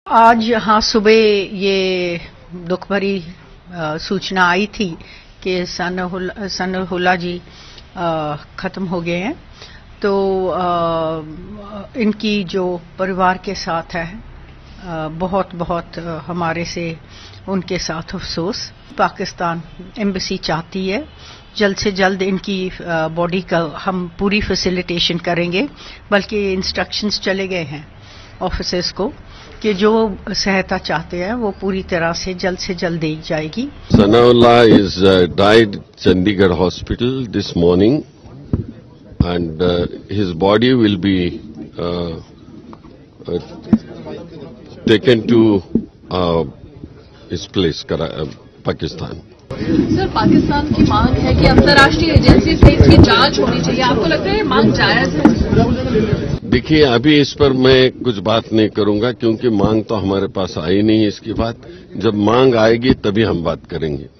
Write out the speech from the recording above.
आज यहाँ सुबह ये दुख भरी सूचना आई थी कि सनाullah जी ख़त्म हो गए हैं। तो इनकी जो परिवार के साथ है बहुत बहुत हमारे से उनके साथ अफसोस। पाकिस्तान एम्बेसी चाहती है जल्द से जल्द इनकी बॉडी का हम पूरी फैसिलिटेशन करेंगे, बल्कि इंस्ट्रक्शंस चले गए हैं ऑफिसर्स को कि जो सहायता चाहते हैं वो पूरी तरह से जल्द दी जाएगी। Sanaullah is died Chandigarh hospital this morning, and his body will be taken to his place, Pakistan. Sir, Pakistan की मांग है कि अंतर्राष्ट्रीय एजेंसी से इसकी जांच होनी चाहिए। आपको लगता है ये मांग जायज है? देखिए, अभी इस पर मैं कुछ बात नहीं करूंगा क्योंकि मांग तो हमारे पास आई नहीं है। इसकी बात जब मांग आएगी तभी हम बात करेंगे।